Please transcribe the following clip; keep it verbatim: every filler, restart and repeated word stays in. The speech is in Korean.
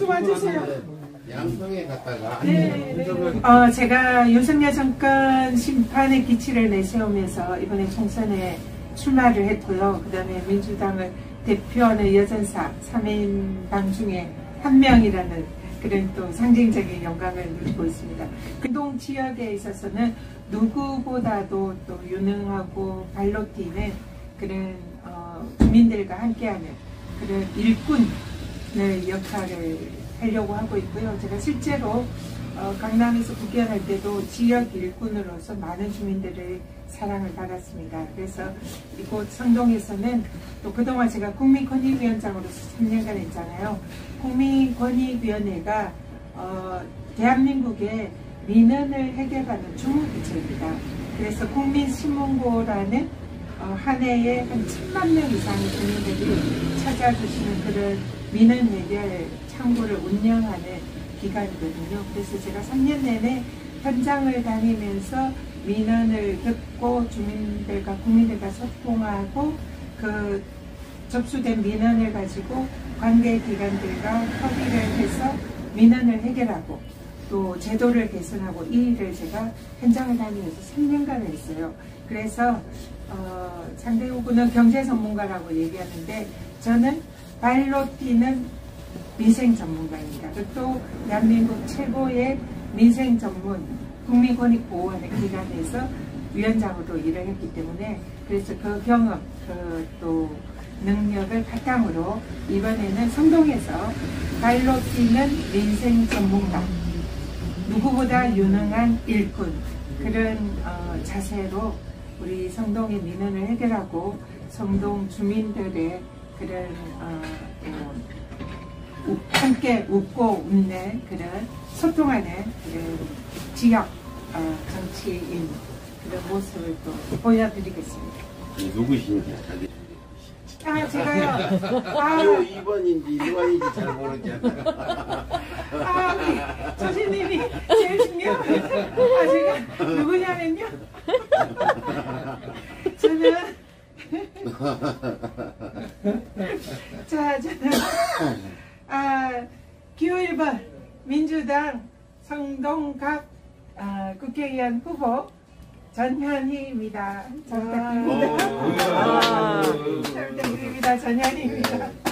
좀 와주세요. 양평에 갔다가 네, 네. 어, 제가 윤석열 정권 심판의 기치를 내세우면서 이번에 총선에 출마를 했고요. 그 다음에 민주당을 대표하는 여전사 삼 인당 중에 한 명이라는 그런 또 상징적인 영광을 누리고 있습니다. 근동 지역에 있어서는 누구보다도 또 유능하고 발로 뛰는 그런 어, 주민들과 함께하는 그런 일꾼의 역할을 하려고 하고 있고요. 제가 실제로 어, 강남에서 국회의원할 때도 지역 일꾼으로서 많은 주민들의 사랑을 받았습니다. 그래서 이곳 성동에서는 또 그동안 제가 국민권익위원장으로서 삼 년간 했잖아요. 국민권익위원회가 어, 대한민국의 민원을 해결하는 주무기체입니다. 그래서 국민신문고라는 어, 한 해에 한 천만 명 이상의 국민들이 찾아주시는 그런 민원 해결 창구를 운영하는 기관이거든요. 그래서 제가 삼 년 내내 현장을 다니면서 민원을 듣고 주민들과 국민들과 소통하고 그 접수된 민원을 가지고 관계기관들과 협의를 해서 민원을 해결하고 또 제도를 개선하고 이 일을 제가 현장을 다니면서 삼 년간 했어요. 그래서 어, 상대 후보는 경제 전문가라고 얘기하는데 저는 발로 뛰는 민생 전문가입니다. 또 대한민국 최고의 민생 전문 국민권익보호하는 기관에서 위원장으로 일을 했기 때문에 그래서 그 경험, 그 또 능력을 바탕으로 이번에는 성동에서 발로 뛰는 민생 전문가, 누구보다 유능한 일꾼 그런 어, 자세로 우리 성동의 민원을 해결하고 성동 주민들의 그런 어, 어, 함께 웃고 웃는 그런 소통하는 그런 지역 어, 정치인 그런 모습을 또 보여드리겠습니다. 누구신지 아 제가요. 아 이 번인지 일 번인지 잘 모르겠다가 아 우리 조신님이 제일 중요합니다. 아 제가 누구냐면요. 저는 자 저는 아 기호 일 번 민주당 성동갑 아, 국회의원 후보 전현희입니다. 잘 부탁드립니다. 잘 부탁드립니다. 전현희입니다.